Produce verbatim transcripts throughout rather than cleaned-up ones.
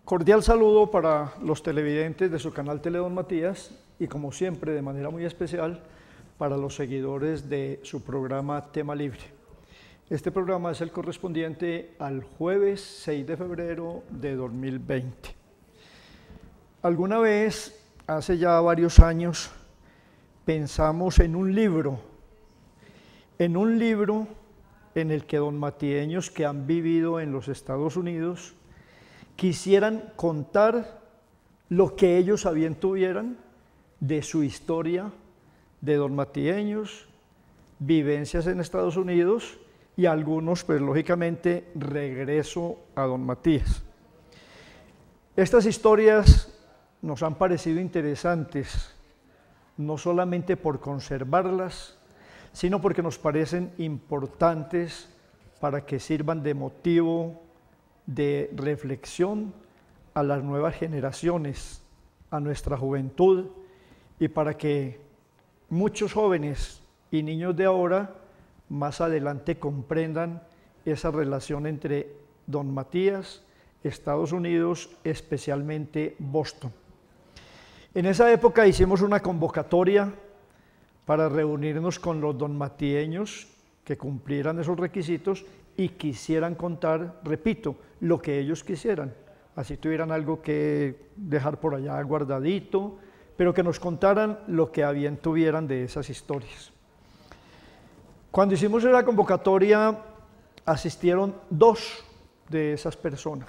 Cordial saludo para los televidentes de su canal Tele Don Matías y, como siempre, de manera muy especial para los seguidores de su programa Tema Libre. Este programa es el correspondiente al jueves seis de febrero de dos mil veinte. Alguna vez, hace ya varios años, pensamos en un libro, en un libro en el que donmatieños que han vivido en los Estados Unidos quisieran contar lo que ellos a bien tuvieran de su historia de donmatieños, vivencias en Estados Unidos y algunos, pues lógicamente, regreso a Don Matías. Estas historias nos han parecido interesantes, no solamente por conservarlas, sino porque nos parecen importantes para que sirvan de motivo de reflexión a las nuevas generaciones, a nuestra juventud, y para que muchos jóvenes y niños de ahora más adelante comprendan esa relación entre Don Matías, Estados Unidos, especialmente Boston. En esa época hicimos una convocatoria para reunirnos con los donmatieños que cumplieran esos requisitos y quisieran contar, repito, lo que ellos quisieran, así tuvieran algo que dejar por allá guardadito, pero que nos contaran lo que a bien tuvieran de esas historias. Cuando hicimos la convocatoria, asistieron dos de esas personas.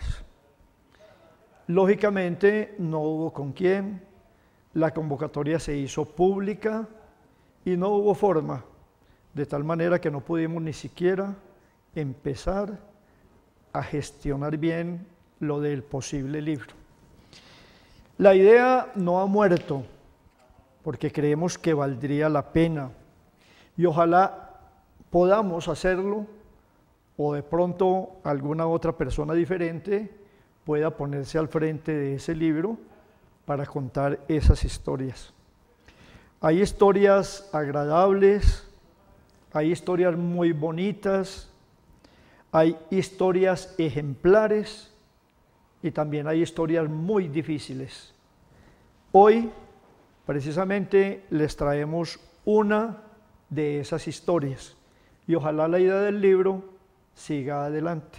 Lógicamente, no hubo con quién, la convocatoria se hizo pública y no hubo forma, de tal manera que no pudimos ni siquiera empezar a gestionar bien lo del posible libro. La idea no ha muerto, porque creemos que valdría la pena y ojalá podamos hacerlo, o de pronto alguna otra persona diferente pueda ponerse al frente de ese libro para contar esas historias. Hay historias agradables, hay historias muy bonitas, hay historias ejemplares y también hay historias muy difíciles. Hoy, precisamente, les traemos una de esas historias y ojalá la idea del libro siga adelante.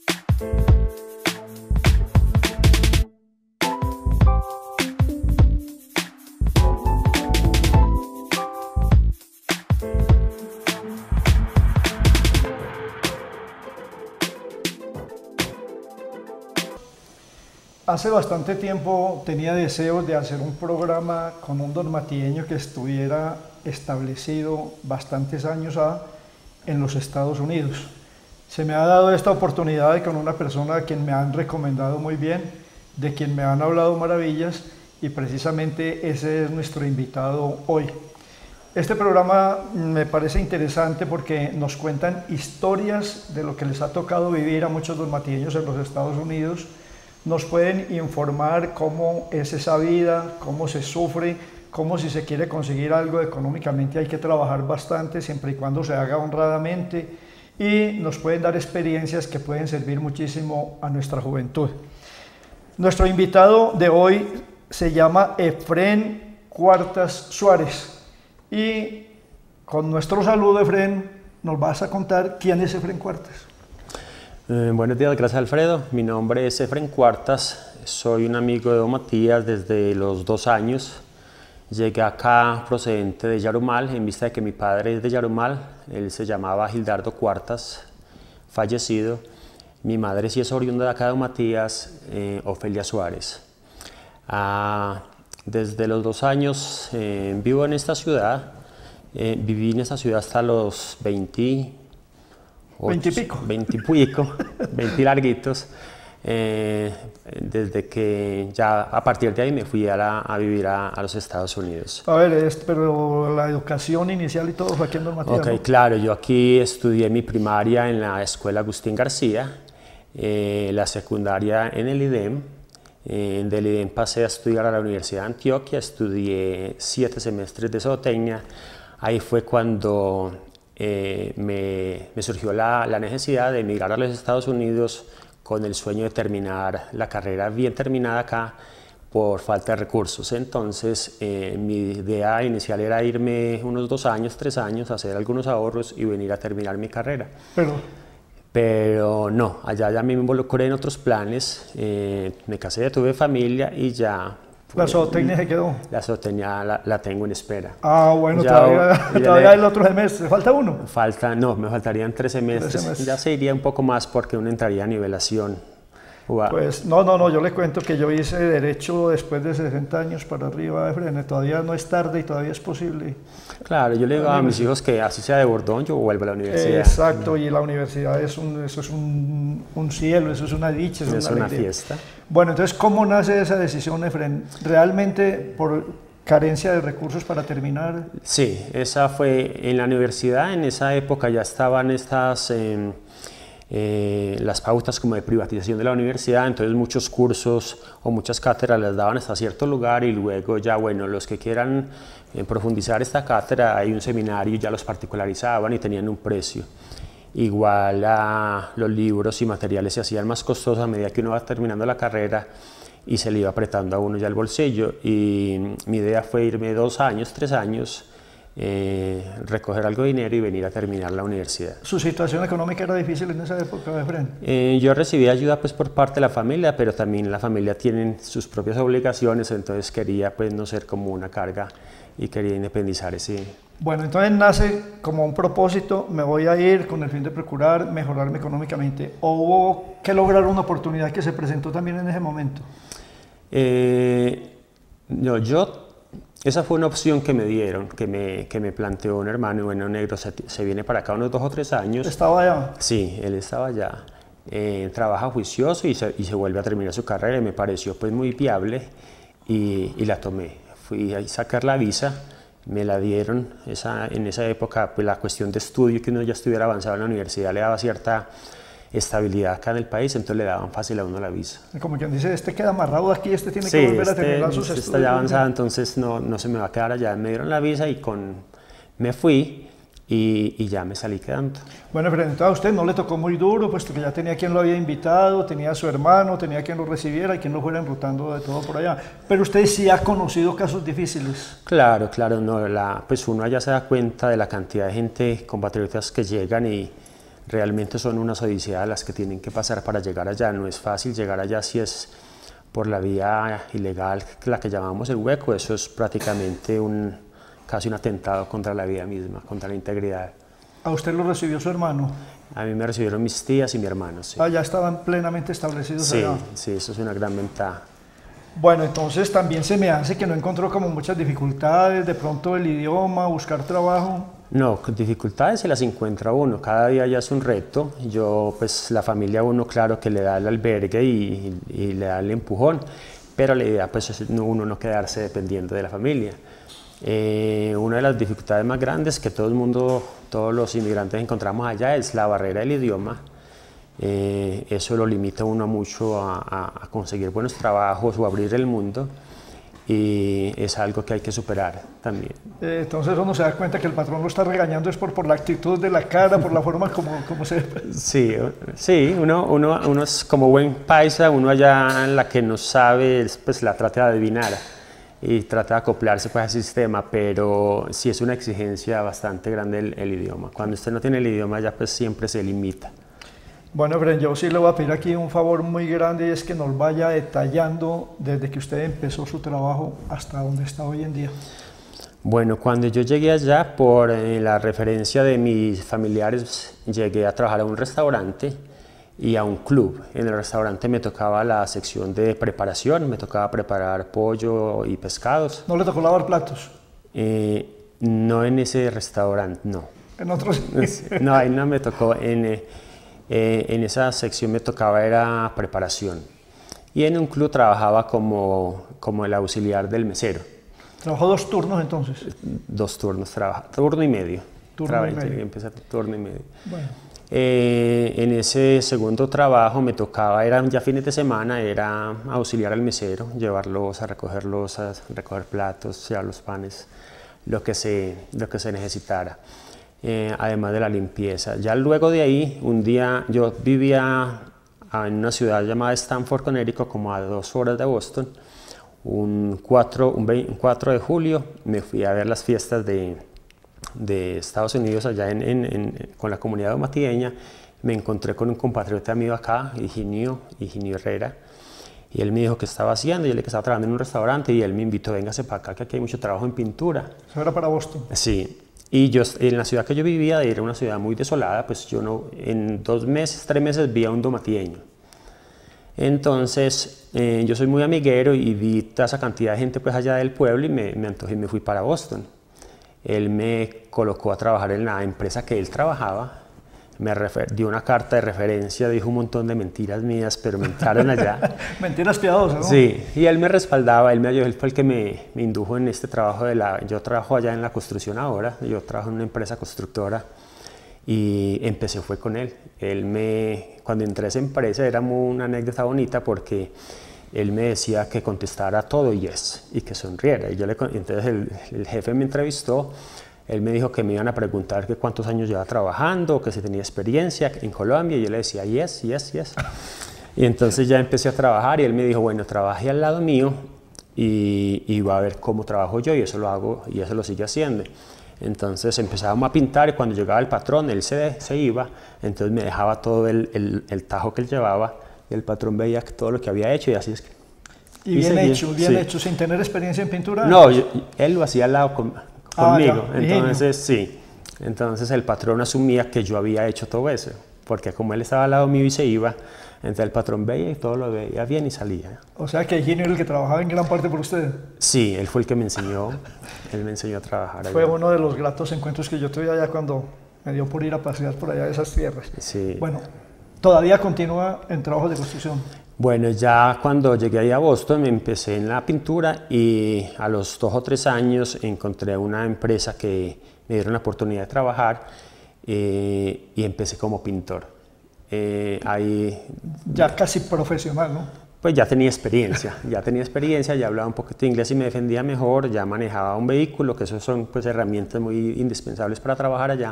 Hace bastante tiempo tenía deseos de hacer un programa con un donmatieño que estuviera establecido bastantes años a, en los Estados Unidos. Se me ha dado esta oportunidad de con una persona a quien me han recomendado muy bien, de quien me han hablado maravillas, y precisamente ese es nuestro invitado hoy. Este programa me parece interesante porque nos cuentan historias de lo que les ha tocado vivir a muchos donmatieños en los Estados Unidos. Nos pueden informar cómo es esa vida, cómo se sufre, cómo si se quiere conseguir algo económicamente hay que trabajar bastante, siempre y cuando se haga honradamente, y nos pueden dar experiencias que pueden servir muchísimo a nuestra juventud. Nuestro invitado de hoy se llama Efrén Cuartas Suárez, y con nuestro saludo, Efrén, nos vas a contar quién es Efrén Cuartas. Eh, buenos días, gracias Alfredo. Mi nombre es Efrén Cuartas, soy un amigo de Don Matías desde los dos años. Llegué acá procedente de Yarumal, en vista de que mi padre es de Yarumal. Él se llamaba Gildardo Cuartas, fallecido. Mi madre sí es oriunda de acá de Don Matías, eh, Ofelia Suárez. Ah, desde los dos años eh, vivo en esta ciudad. Eh, viví en esta ciudad hasta los veinte. Veinte y pico. Veinte y pico, veinte larguitos, eh, desde que ya a partir de ahí me fui a, la, a vivir a, a los Estados Unidos. A ver, es, pero la educación inicial y todo fue aquí en Don Matías, Ok, ¿no? claro, yo aquí estudié mi primaria en la escuela Agustín García, eh, la secundaria en el I D E M, eh, del I D E M pasé a estudiar a la Universidad de Antioquia, estudié siete semestres de zootecnia. Ahí fue cuando eh, me, me surgió la, la necesidad de emigrar a los Estados Unidos con el sueño de terminar la carrera bien terminada acá por falta de recursos. Entonces eh, mi idea inicial era irme unos dos años, tres años, hacer algunos ahorros y venir a terminar mi carrera. Pero, Pero no, allá ya me involucré en otros planes, eh, me casé, tuve familia y ya... ¿la zootecnia se quedó? La zootecnia la, la tengo en espera. Ah, bueno, Ya, todavía, ya todavía le- el otro semestre, ¿falta uno? Falta, no, me faltarían tres semestres. Tres semestres. Ya se iría un poco más porque uno entraría a nivelación. Wow. Pues no, no, no, yo le cuento que yo hice Derecho después de sesenta años para arriba, Efren, todavía no es tarde y todavía es posible. Claro, yo le digo a mis hijos que así sea de bordón, yo vuelvo a la universidad. Exacto, y la universidad es un, eso es un, un cielo, eso es una dicha, es, Es una, una alegría. fiesta. Bueno, entonces, ¿cómo nace esa decisión, Efren? ¿Realmente por carencia de recursos para terminar? Sí, esa fue en la universidad, en esa época ya estaban estas, eh, eh, las pautas como de privatización de la universidad, entonces muchos cursos o muchas cátedras las daban hasta cierto lugar y luego ya, bueno, los que quieran eh, profundizar esta cátedra, hay un seminario y ya los particularizaban y tenían un precio. Igual a los libros y materiales se hacían más costosos a medida que uno va terminando la carrera y se le iba apretando a uno ya el bolsillo. Y mi idea fue irme dos años, tres años, eh, recoger algo de dinero y venir a terminar la universidad. ¿Su situación económica era difícil en esa época, Efren? Eh, yo recibí ayuda pues por parte de la familia, pero también la familia tiene sus propias obligaciones, entonces quería pues no ser como una carga y quería independizar ese... Bueno, entonces nace como un propósito, me voy a ir con el fin de procurar mejorarme económicamente. ¿O hubo que lograr una oportunidad que se presentó también en ese momento? Eh, no, yo, esa fue una opción que me dieron, que me, que me planteó un hermano, bueno, negro, se, se viene para acá unos dos o tres años. ¿Estaba allá? Sí, él estaba allá, eh, trabaja juicioso y se, y se vuelve a terminar su carrera y me pareció pues muy viable y, y la tomé. Fui a sacar la visa, me la dieron, esa, en esa época pues la cuestión de estudio, que uno ya estuviera avanzado en la universidad le daba cierta estabilidad acá en el país, entonces le daban fácil a uno la visa. Como quien dice, este queda amarrado aquí, este tiene Sí, que volver este, a terminar sus este estudios. está ya avanzado, entonces no, no se me va a quedar allá. Me dieron la visa y con, me fui y, y ya me salí quedando. Bueno, Efren, entonces a usted no le tocó muy duro, puesto que ya tenía quien lo había invitado, tenía a su hermano, tenía quien lo recibiera y quien lo fuera enrutando de todo por allá. Pero usted sí ha conocido casos difíciles. Claro, claro, no, la, pues uno allá se da cuenta de la cantidad de gente, compatriotas que llegan y realmente son unas odiseas las que tienen que pasar para llegar allá. No es fácil llegar allá si es por la vía ilegal, la que llamamos el hueco. Eso es prácticamente un, casi un atentado contra la vida misma, contra la integridad. ¿A usted lo recibió su hermano? A mí me recibieron mis tías y mi hermano, sí. Ah, ya estaban plenamente establecidos Sí, allá. sí, eso es una gran ventaja. Bueno, entonces también se me hace que no encontró como muchas dificultades, de pronto el idioma, buscar trabajo. No, con dificultades se las encuentra uno, cada día ya es un reto. Yo, pues la familia a uno, claro que le da el albergue y, y le da el empujón, pero la idea pues es uno no quedarse dependiendo de la familia. Eh, una de las dificultades más grandes que todo el mundo, todos los inmigrantes encontramos allá es la barrera del idioma. Eh, eso lo limita a uno mucho a, a, a conseguir buenos trabajos o abrir el mundo. Y es algo que hay que superar también. Eh, entonces uno se da cuenta que el patrón lo está regañando es por, por la actitud de la cara, por la forma como, como se... Sí, sí, uno, uno, uno es como buen paisa, uno allá en la que no sabe, pues la trata de adivinar y trata de acoplarse pues, al sistema, pero sí es una exigencia bastante grande el, el idioma. Cuando usted no tiene el idioma ya pues siempre se limita. Bueno, Efren, yo sí le voy a pedir aquí un favor muy grande y es que nos vaya detallando desde que usted empezó su trabajo hasta donde está hoy en día. Bueno, cuando yo llegué allá, por eh, la referencia de mis familiares, llegué a trabajar a un restaurante y a un club. En el restaurante me tocaba la sección de preparación, me tocaba preparar pollo y pescados. ¿No le tocó lavar platos? Eh, no en ese restaurante, no. ¿En otros? No, ahí no me tocó. En, eh, eh, en esa sección me tocaba era preparación. Y en un club trabajaba como, como el auxiliar del mesero. ¿Trabajó dos turnos entonces? Dos turnos, trabaja, turno y medio. Turno Trabajé, y medio. Empecé turno y medio. Bueno. Eh, en ese segundo trabajo me tocaba, eran ya fines de semana, era auxiliar al mesero, llevarlos a recoger losas, recoger platos, llevar los panes, lo que se, lo que se necesitara, eh, además de la limpieza. Ya luego de ahí, un día yo vivía en una ciudad llamada Stamford, Connecticut, como a dos horas de Boston. Un cuatro, un veinte, un cuatro de julio me fui a ver las fiestas de, de Estados Unidos allá en, en, en, con la comunidad domatideña. Me encontré con un compatriota mío acá, Higinio, Higinio Herrera, y él me dijo qué estaba haciendo. Yo le dije que estaba trabajando en un restaurante y él me invitó, véngase para acá, que aquí hay mucho trabajo en pintura. ¿Eso era para Boston? Sí. Y yo, en la ciudad que yo vivía, era una ciudad muy desolada, pues yo no, en dos meses, tres meses vi a un domatideño. Entonces, eh, yo soy muy amiguero y vi toda esa cantidad de gente pues allá del pueblo y me, me antojé y me fui para Boston. Él me colocó a trabajar en la empresa que él trabajaba, me refer, dio una carta de referencia, dijo un montón de mentiras mías, pero me entraron allá. Mentiras piadosas, ¿no? Sí, y él me respaldaba, él me ayudó, él fue el que me, me indujo en este trabajo de la... Yo trabajo allá en la construcción ahora, yo trabajo en una empresa constructora y empecé fue con él. Él me, cuando entré a esa empresa era muy, una anécdota bonita porque él me decía que contestara todo yes y que sonriera. Y yo le, entonces el, el jefe me entrevistó. Él me dijo que me iban a preguntar que cuántos años llevaba trabajando, que si tenía experiencia en Colombia, y yo le decía yes, yes, yes. Y entonces ya empecé a trabajar y él me dijo, bueno, trabaje al lado mío y, y va a ver cómo trabajo yo, y eso lo hago y eso lo sigue haciendo. Entonces empezábamos a pintar y cuando llegaba el patrón, él se, se iba, entonces me dejaba todo el, el, el tajo que él llevaba y el patrón veía todo lo que había hecho y así es que... Y bien seguía, hecho, bien sí. hecho, sin tener experiencia en pintura. No, yo, él lo hacía al lado con, conmigo, ah, entonces sí, entonces el patrón asumía que yo había hecho todo eso, porque como él estaba al lado mío y se iba, entonces el patrón veía y todo lo veía bien y salía. O sea que Higinio era el que trabajaba en gran parte por usted. Sí, él fue el que me enseñó, él me enseñó a trabajar allá. Fue uno de los gratos encuentros que yo tuve allá cuando me dio por ir a pasear por allá de esas tierras. Sí. Bueno, todavía continúa en trabajos de construcción. Bueno, ya cuando llegué ahí a Boston me empecé en la pintura y a los dos o tres años encontré una empresa que me dieron la oportunidad de trabajar eh, y empecé como pintor. Eh, ahí, ya casi profesional, ¿no? Pues ya tenía experiencia, ya tenía experiencia, ya hablaba un poquito de inglés y me defendía mejor, ya manejaba un vehículo, que esas son pues herramientas muy indispensables para trabajar allá.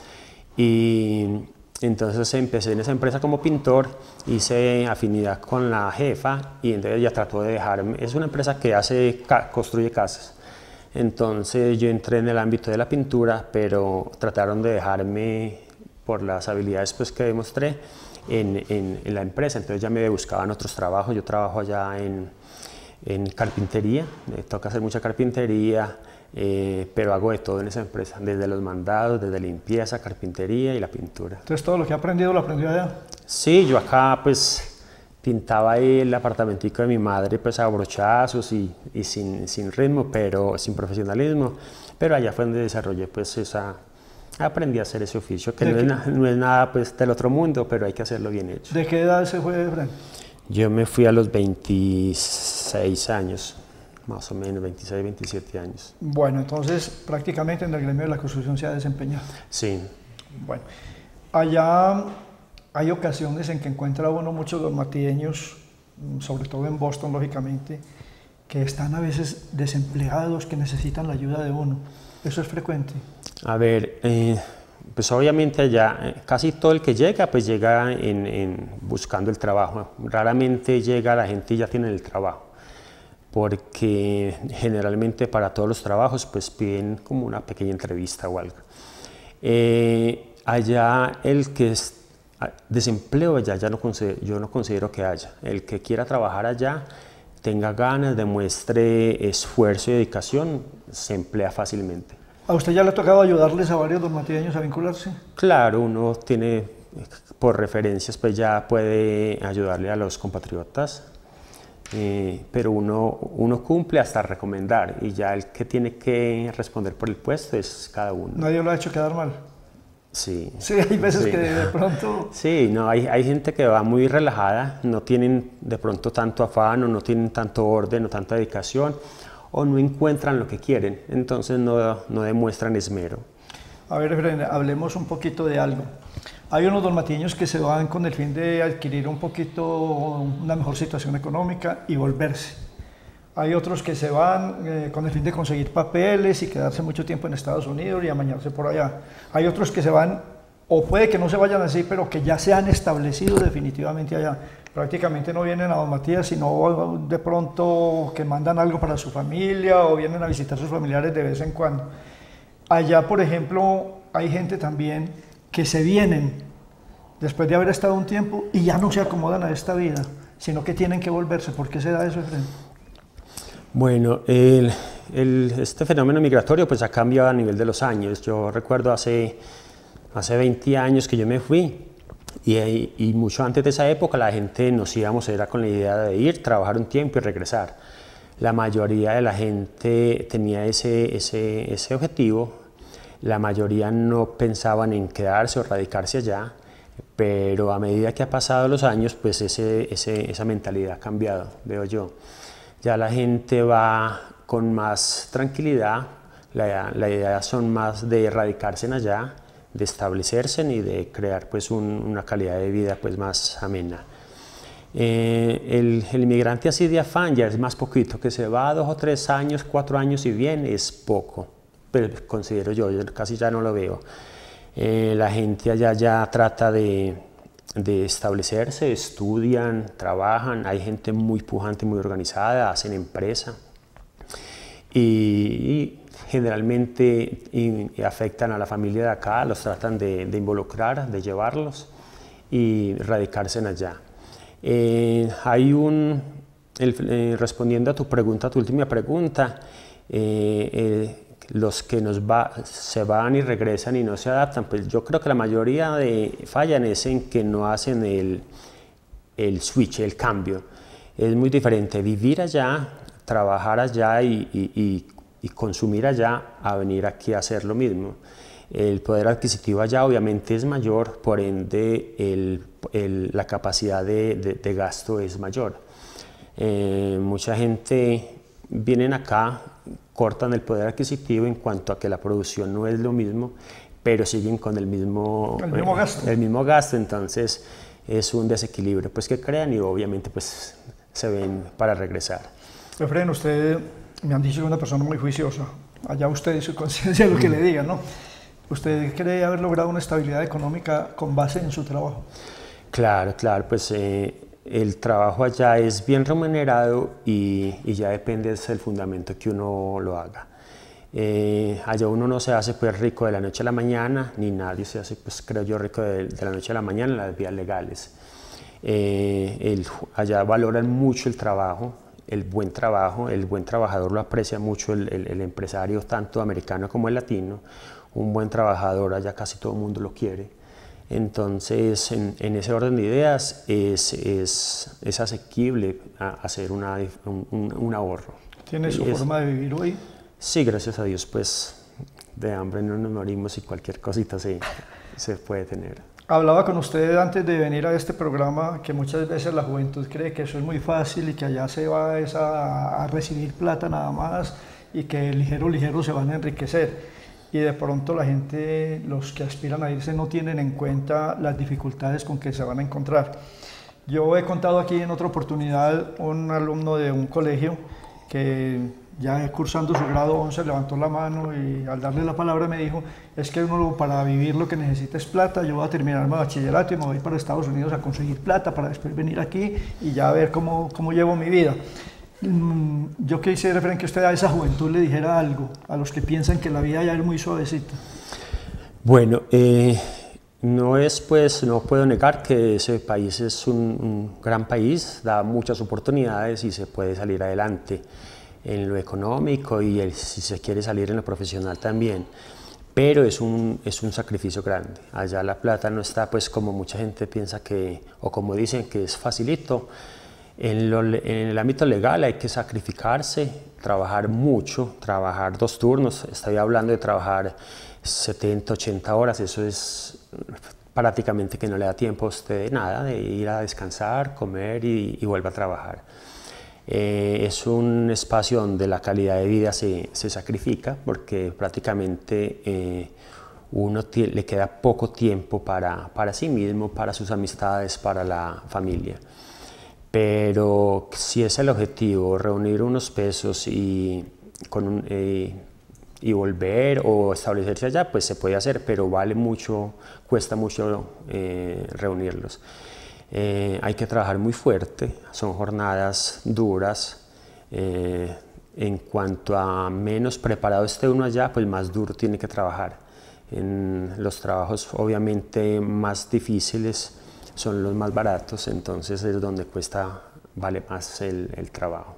Y entonces empecé en esa empresa como pintor, hice afinidad con la jefa y entonces ella trató de dejarme. Es una empresa que hace, construye casas. Entonces yo entré en el ámbito de la pintura, pero trataron de dejarme por las habilidades pues, que demostré en, en, en la empresa. Entonces ya me buscaban otros trabajos. Yo trabajo allá en, en carpintería, me toca hacer mucha carpintería. Eh, pero hago de todo en esa empresa, desde los mandados, desde limpieza, carpintería y la pintura. Entonces todo lo que he aprendido lo aprendió allá. Sí, yo acá pues pintaba ahí el apartamentico de mi madre pues a brochazos y, y sin, sin ritmo, pero sin profesionalismo, pero allá fue donde desarrollé pues esa, aprendí a hacer ese oficio, que no es, na, no es nada pues del otro mundo, pero hay que hacerlo bien hecho. ¿De qué edad se fue, Fran? Yo me fui a los veintiséis años. Más o menos, veintiséis, veintisiete años. Bueno, entonces prácticamente en el gremio de la construcción se ha desempeñado. Sí. Bueno, allá hay ocasiones en que encuentra uno muchos domatideños, sobre todo en Boston, lógicamente, que están a veces desempleados, que necesitan la ayuda de uno. ¿Eso es frecuente? A ver, eh, pues obviamente allá eh, casi todo el que llega, pues llega en, en buscando el trabajo. Raramente llega la gente y ya tiene el trabajo, porque generalmente para todos los trabajos pues piden como una pequeña entrevista o algo. Eh, allá el que es desempleo, allá ya no considero, yo no considero que haya. El que quiera trabajar allá, tenga ganas, demuestre esfuerzo y dedicación, se emplea fácilmente. ¿A usted ya le ha tocado ayudarles a varios domatideños a vincularse? Claro, uno tiene, por referencias, pues ya puede ayudarle a los compatriotas. Eh, pero uno, uno cumple hasta recomendar y ya el que tiene que responder por el puesto es cada uno. ¿Nadie lo ha hecho quedar mal? Sí. Sí, hay veces sí. que de pronto... Sí, no, hay, hay gente que va muy relajada, no tienen de pronto tanto afán o no tienen tanto orden o tanta dedicación o no encuentran lo que quieren, entonces no, no demuestran esmero. A ver, Efraín, hablemos un poquito de algo. Hay unos domatiños que se van con el fin de adquirir un poquito una mejor situación económica y volverse. Hay otros que se van eh, con el fin de conseguir papeles y quedarse mucho tiempo en Estados Unidos y amañarse por allá. Hay otros que se van o puede que no se vayan así, pero que ya se han establecido definitivamente allá. Prácticamente no vienen a Don Matías, sino de pronto que mandan algo para su familia o vienen a visitar a sus familiares de vez en cuando. Allá, por ejemplo, hay gente también que se vienen después de haber estado un tiempo y ya no se acomodan a esta vida, sino que tienen que volverse. ¿Por qué se da eso, Efraín? Bueno, el, el, este fenómeno migratorio pues ha cambiado a nivel de los años. Yo recuerdo hace, hace veinte años que yo me fui y, y mucho antes de esa época la gente nos íbamos, era con la idea de ir, trabajar un tiempo y regresar. La mayoría de la gente tenía ese, ese, ese objetivo, la mayoría no pensaban en quedarse o radicarse allá, pero a medida que ha pasado los años pues ese, ese, esa mentalidad ha cambiado, veo yo. Ya la gente va con más tranquilidad, la, la idea son más de radicarse en allá, de establecerse y de crear pues un, una calidad de vida pues más amena. Eh, el, el inmigrante así de afán ya es más poquito, que se va dos o tres años, cuatro años y viene, es poco, pero considero yo, yo casi ya no lo veo. Eh, la gente allá ya trata de de establecerse, estudian, trabajan, hay gente muy pujante, muy organizada, hacen empresa y, y generalmente y, y afectan a la familia de acá, los tratan de, de involucrar, de llevarlos y radicarse en allá. Eh, hay un, el, eh, respondiendo a tu pregunta, a tu última pregunta, eh, eh, los que nos va, se van y regresan y no se adaptan, pues yo creo que la mayoría de fallan es en que no hacen el, el switch, el cambio. Es muy diferente vivir allá, trabajar allá y, y, y, y consumir allá a venir aquí a hacer lo mismo. El poder adquisitivo allá obviamente es mayor, por ende el, el, la capacidad de, de, de gasto es mayor. Eh, mucha gente vienen acá, cortan el poder adquisitivo en cuanto a que la producción no es lo mismo, pero siguen con el mismo, el mismo, eh, gasto. El mismo gasto, entonces es un desequilibrio pues, que crean y obviamente pues, se ven para regresar. Efraín, usted me han dicho que es una persona muy juiciosa, allá usted y su conciencia lo que le diga, ¿no? ¿Usted cree haber logrado una estabilidad económica con base en su trabajo? Claro, claro, pues eh, el trabajo allá es bien remunerado y, y ya depende del fundamento que uno lo haga. Eh, allá uno no se hace pues rico de la noche a la mañana, ni nadie se hace, pues creo yo, rico de, de la noche a la mañana en las vías legales. Eh, el, allá valoran mucho el trabajo, el buen trabajo, el buen trabajador lo aprecia mucho el, el, el empresario, tanto americano como el latino. Un buen trabajador allá casi todo el mundo lo quiere. Entonces, en, en ese orden de ideas es, es, es asequible a hacer una, un, un ahorro. ¿Tiene su es, forma de vivir hoy? Sí, gracias a Dios, pues de hambre no nos morimos y cualquier cosita se, se puede tener. Hablaba con usted antes de venir a este programa que muchas veces la juventud cree que eso es muy fácil y que allá se va es a, a recibir plata nada más y que ligero, ligero se van a enriquecer. Y de pronto la gente, los que aspiran a irse, no tienen en cuenta las dificultades con que se van a encontrar. Yo he contado aquí en otra oportunidad un alumno de un colegio que ya cursando su grado once levantó la mano y al darle la palabra me dijo, es que uno para vivir lo que necesita es plata, yo voy a terminar mi bachillerato y me voy para Estados Unidos a conseguir plata para después venir aquí y ya ver cómo, cómo llevo mi vida. Yo quisiera, Efraín, que usted a esa juventud le dijera algo, a los que piensan que la vida ya es muy suavecita. Bueno, eh, no es pues, no puedo negar que ese país es un, un gran país, da muchas oportunidades y se puede salir adelante en lo económico y el, si se quiere salir en lo profesional también. Pero es un, es un sacrificio grande. Allá la plata no está pues como mucha gente piensa que, o como dicen que es facilito. En, lo, en el ámbito legal hay que sacrificarse, trabajar mucho, trabajar dos turnos, estoy hablando de trabajar setenta, ochenta horas, eso es prácticamente que no le da tiempo a usted de nada, de ir a descansar, comer y, y vuelve a trabajar. Eh, es un espacio donde la calidad de vida se, se sacrifica porque prácticamente eh, uno le queda poco tiempo para, para sí mismo, para sus amistades, para la familia. Pero si es el objetivo, reunir unos pesos y, con un, eh, y volver o establecerse allá, pues se puede hacer, pero vale mucho, cuesta mucho eh, reunirlos. Eh, hay que trabajar muy fuerte, son jornadas duras. Eh, en cuanto a menos preparado esté uno allá, pues más duro tiene que trabajar. En los trabajos obviamente más difíciles son los más baratos, entonces es donde cuesta, vale más el, el trabajo.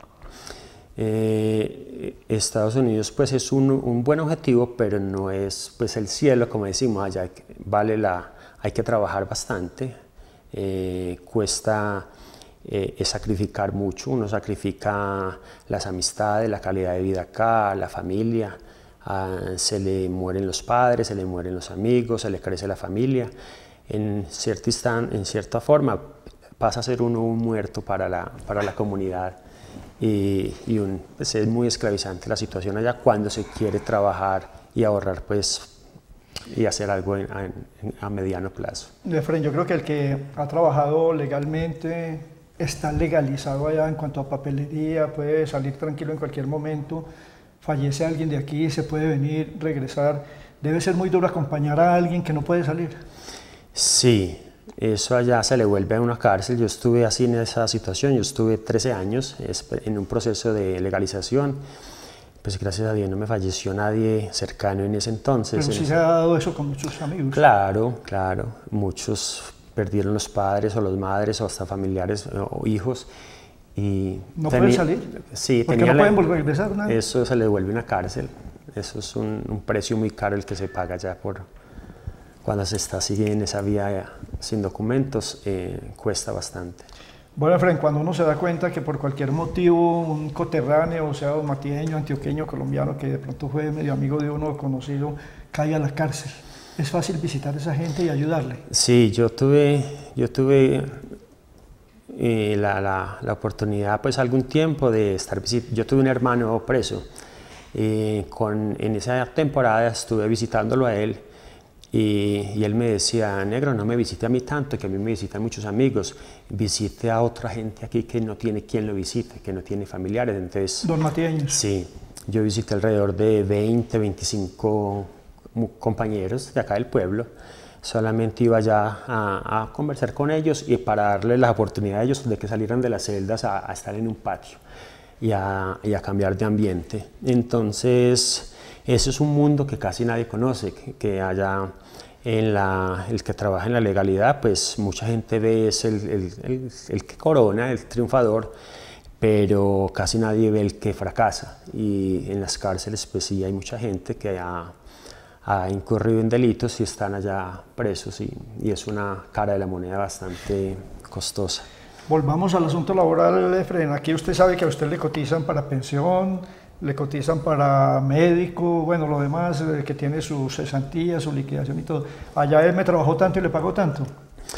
Eh, Estados Unidos pues es un, un buen objetivo, pero no es pues el cielo, como decimos allá, vale la, hay que trabajar bastante, eh, cuesta eh, es sacrificar mucho, uno sacrifica las amistades, la calidad de vida acá, la familia, ah, se le mueren los padres, se le mueren los amigos, se le crece la familia, en cierta, en cierta forma pasa a ser uno un muerto para la, para la comunidad. Y, y un, pues es muy esclavizante la situación allá cuando se quiere trabajar y ahorrar pues y hacer algo en, en, a mediano plazo. Efren, yo creo que el que ha trabajado legalmente está legalizado allá en cuanto a papelería, puede salir tranquilo en cualquier momento, fallece alguien de aquí, se puede venir, regresar, debe ser muy duro acompañar a alguien que no puede salir. Sí. Eso allá se le vuelve a una cárcel. Yo estuve así en esa situación, yo estuve trece años en un proceso de legalización, pues gracias a Dios no me falleció nadie cercano en ese entonces. Pero sí se ha dado eso con muchos amigos. Claro, claro, muchos perdieron los padres o los madres o hasta familiares o hijos. Y ¿No pueden salir? Sí. ¿Por qué no pueden volver a regresar? ¿Nada? Eso se le devuelve una cárcel, eso es un, un precio muy caro el que se paga ya por... Cuando se está así en esa vía sin documentos, eh, cuesta bastante. Bueno, Efren, cuando uno se da cuenta que por cualquier motivo un coterráneo, o sea, un matieño, antioqueño, colombiano, que de pronto fue medio amigo de uno conocido, cae a la cárcel, ¿es fácil visitar a esa gente y ayudarle? Sí, yo tuve, yo tuve eh, la, la, la oportunidad, pues algún tiempo de estar visitando. Yo tuve un hermano preso. Eh, con, en esa temporada estuve visitándolo a él. Y, y él me decía, negro, no me visite a mí tanto, que a mí me visitan muchos amigos, visite a otra gente aquí que no tiene quien lo visite, que no tiene familiares. Entonces, Don Matieños. Sí, yo visité alrededor de veinte, veinticinco compañeros de acá del pueblo, solamente iba ya a, a conversar con ellos y para darles la oportunidad a ellos de que salieran de las celdas a, a estar en un patio y a, y a cambiar de ambiente. Entonces, ese es un mundo que casi nadie conoce, que, que haya en la, el que trabaja en la legalidad, pues mucha gente ve es el, el, el, el que corona, el triunfador, pero casi nadie ve el que fracasa. Y en las cárceles pues sí hay mucha gente que ha, ha incurrido en delitos y están allá presos y, y es una cara de la moneda bastante costosa. Volvamos al asunto laboral, Efren. Aquí usted sabe que a usted le cotizan para pensión, le cotizan para médico, bueno, lo demás, eh, que tiene su cesantía, su liquidación y todo. Allá él me trabajó tanto y le pagó tanto.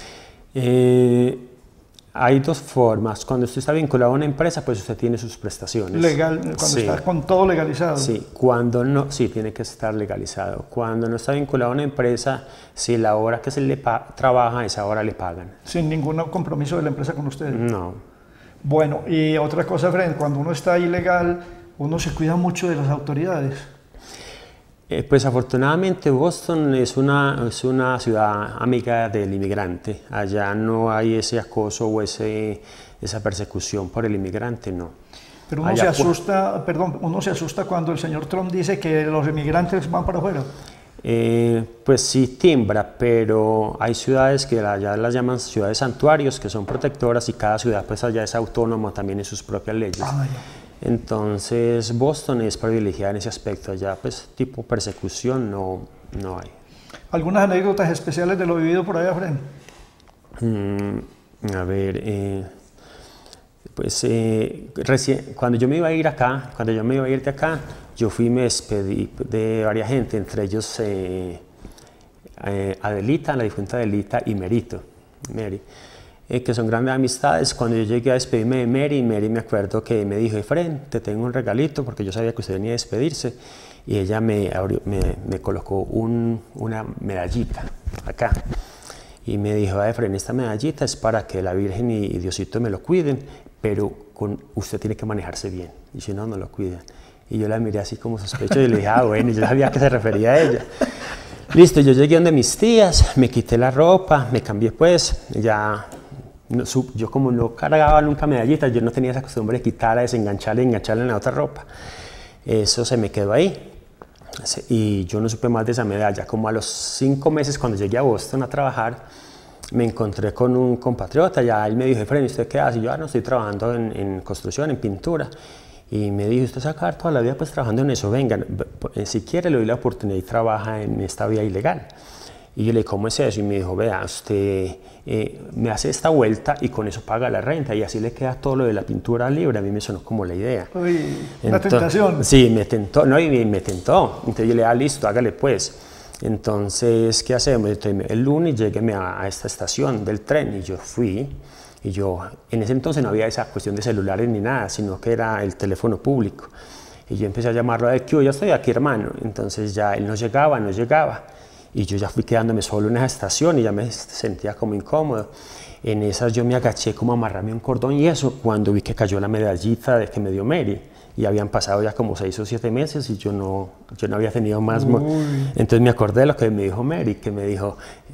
Eh, hay dos formas. Cuando usted está vinculado a una empresa, pues usted tiene sus prestaciones. Legal, cuando sí. está con todo legalizado. Sí, cuando no, sí, tiene que estar legalizado. Cuando no está vinculado a una empresa, si la hora que se le trabaja, esa hora le pagan. Sin ningún compromiso de la empresa con usted. No. Bueno, y otra cosa, Efren, cuando uno está ilegal, uno se cuida mucho de las autoridades. Eh, pues afortunadamente Boston es una, es una ciudad amiga del inmigrante. Allá no hay ese acoso o ese, esa persecución por el inmigrante, no. Pero uno Allá se asusta, perdón, uno se asusta cuando el señor Trump dice que los inmigrantes van para afuera. Eh, pues sí timbra, pero hay ciudades que allá las llaman ciudades santuarios, que son protectoras y cada ciudad pues allá es autónoma también en sus propias leyes. Ah, Entonces Boston es privilegiada en ese aspecto, allá pues tipo persecución no, no hay. ¿Algunas anécdotas especiales de lo vivido por allá, Efren? Mm, a ver, eh, pues eh, recién, cuando yo me iba a ir acá, cuando yo me iba a ir de acá, yo fui y me despedí de varias gente, entre ellos eh, eh, Adelita, la difunta Adelita y Merito, Mary. Eh, que son grandes amistades. Cuando yo llegué a despedirme de Mary, Mary me acuerdo que me dijo, Efren, te tengo un regalito, porque yo sabía que usted venía a despedirse, y ella me, abrió, me, me colocó un, una medallita acá, y me dijo, Efren, esta medallita es para que la Virgen y Diosito me lo cuiden, pero con, usted tiene que manejarse bien, y si no, no lo cuidan. Y yo la miré así como sospechoso y le dije, ah, bueno, yo sabía a qué se refería a ella. Listo, yo llegué donde mis tías, me quité la ropa, me cambié pues, ya, no, yo como no cargaba nunca medallitas, yo no tenía esa costumbre de quitarla, desengancharla y engancharla en la otra ropa. Eso se me quedó ahí y yo no supe más de esa medalla. Como a los cinco meses cuando llegué a Boston a trabajar, me encontré con un compatriota, ya él me dijo, Efren, ¿usted qué hace? Y yo, ah, no, estoy trabajando en, en construcción, en pintura. Y me dijo, usted se va a quedar toda la vida pues trabajando en eso, venga, si quiere le doy la oportunidad y trabaja en esta vía ilegal. Y yo le dije, ¿cómo es eso? Y me dijo, vea, usted eh, me hace esta vuelta y con eso paga la renta y así le queda todo lo de la pintura libre. A mí me sonó como la idea. Uy, una tentación. Sí, me tentó, no, y me tentó. Entonces yo le dije, ah, listo, hágale pues. Entonces, ¿qué hacemos? Entonces, el lunes llegué a, a esta estación del tren y yo fui. Y yo, en ese entonces no había esa cuestión de celulares ni nada, sino que era el teléfono público. Y yo empecé a llamarlo a ver, ¿qué? Ya estoy aquí, hermano. Entonces ya él no llegaba, no llegaba. Y yo ya fui quedándome solo en esa estación y ya me sentía como incómodo. En esas yo me agaché como a amarrarme un cordón y eso, cuando vi que cayó la medallita de que me dio Mary. Y habían pasado ya como seis o siete meses y yo no, yo no había tenido más. Entonces me acordé de lo que me dijo Mary, que me dijo,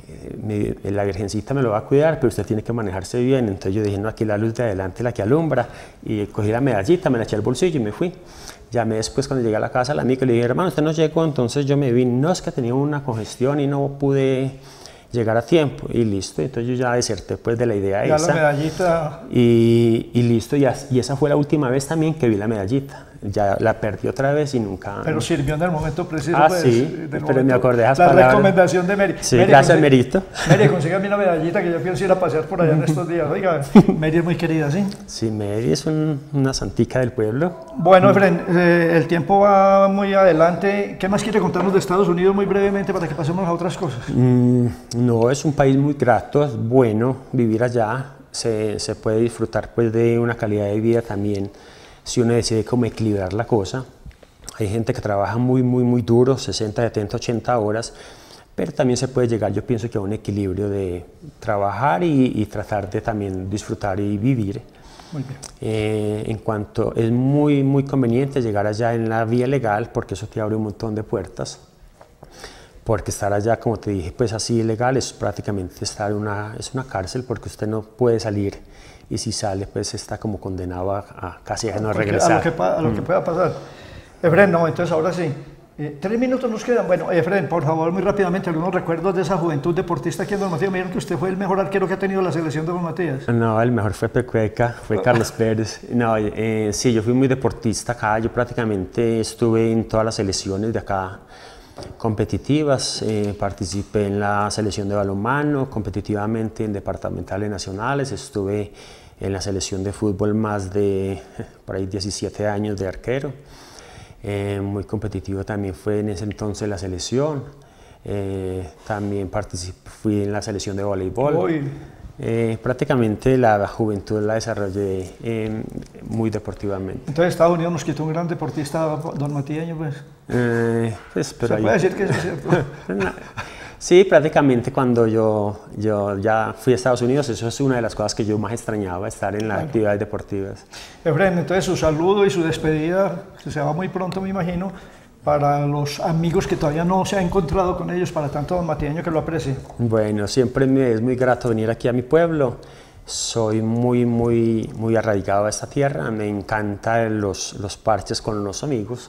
eh, mi, la virgencita me lo va a cuidar, pero usted tiene que manejarse bien. Entonces yo dije, no, aquí la luz de adelante la que alumbra. Y cogí la medallita, me la eché al bolsillo y me fui. Llamé después cuando llegué a la casa al amigo y le dije, hermano, usted no llegó. Entonces yo me vi, no, es que tenía una congestión y no pude llegar a tiempo y listo. Entonces yo ya deserté pues de la idea ya esa. La medallita. Y, y listo, y, y esa fue la última vez también que vi la medallita. Ya la perdí otra vez y nunca... Pero sirvió en el momento preciso. Ah, pues, sí, pero momento, me acordé de esas la palabras. La recomendación de Mary. Sí, Mary, gracias, Merito. Mary, consígame una medallita que yo pienso ir a pasear por allá en estos días. Oiga, Mary es muy querida, ¿sí? Sí, Mary es un, una santica del pueblo. Bueno, Efren, eh, el tiempo va muy adelante. ¿Qué más quiere contarnos de Estados Unidos muy brevemente para que pasemos a otras cosas? Mm, no, es un país muy grato, es bueno vivir allá. Se, se puede disfrutar pues de una calidad de vida también si uno decide cómo equilibrar la cosa. Hay gente que trabaja muy, muy, muy duro, sesenta, setenta, ochenta horas, pero también se puede llegar, yo pienso que a un equilibrio de trabajar y, y tratar de también disfrutar y vivir. Muy bien. Eh, en cuanto, es muy, muy conveniente llegar allá en la vía legal porque eso te abre un montón de puertas. Porque estar allá, como te dije, pues así ilegal es prácticamente estar en una, es una cárcel porque usted no puede salir y si sale pues está como condenado a, a casi a no porque regresar. A lo que, a lo mm. que pueda pasar. Efren, no, entonces ahora sí. Eh, tres minutos nos quedan. Bueno, Efren, por favor, muy rápidamente, algunos recuerdos de esa juventud deportista aquí en Don Matías. Me dijeron que usted fue el mejor arquero que ha tenido la selección de Don Matías. No, el mejor fue Pecueca, fue Carlos Pérez. No, eh, sí, yo fui muy deportista acá. Yo prácticamente estuve en todas las selecciones de acá competitivas, eh, participé en la selección de balonmano, competitivamente en departamentales nacionales, estuve en la selección de fútbol más de por ahí diecisiete años de arquero, eh, muy competitivo también fue en ese entonces la selección, eh, también participé, fui en la selección de voleibol. Uy. Eh, prácticamente la juventud la desarrollé eh, muy deportivamente. Entonces Estados Unidos nos quitó un gran deportista don matieño, pues. Eh, pues pero ¿Se ahí... puede decir que eso es cierto? No. Sí, prácticamente cuando yo, yo ya fui a Estados Unidos, eso es una de las cosas que yo más extrañaba, estar en las bueno. actividades deportivas. Efren, entonces su saludo y su despedida, que se va muy pronto me imagino, para los amigos que todavía no se ha encontrado con ellos, para tanto don Matieño que lo aprecie. Bueno, siempre me es muy grato venir aquí a mi pueblo. Soy muy, muy, muy arraigado a esta tierra. Me encantan los, los parches con los amigos.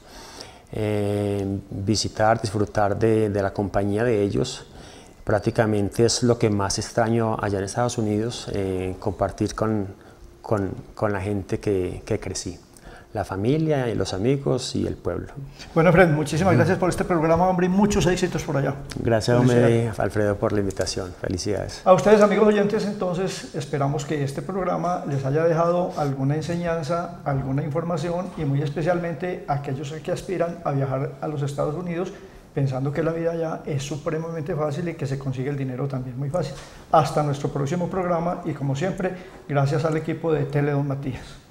Eh, visitar, disfrutar de, de la compañía de ellos. Prácticamente es lo que más extraño allá en Estados Unidos, eh, compartir con, con, con la gente que, que crecí. La familia, y los amigos y el pueblo. Bueno, Efren, muchísimas mm. gracias por este programa, hombre, y muchos éxitos por allá. Gracias, hombre, Alfredo, por la invitación. Felicidades. A ustedes, amigos oyentes, entonces, esperamos que este programa les haya dejado alguna enseñanza, alguna información, y muy especialmente a aquellos que aspiran a viajar a los Estados Unidos, pensando que la vida allá es supremamente fácil y que se consigue el dinero también muy fácil. Hasta nuestro próximo programa, y como siempre, gracias al equipo de Tele Don Matías.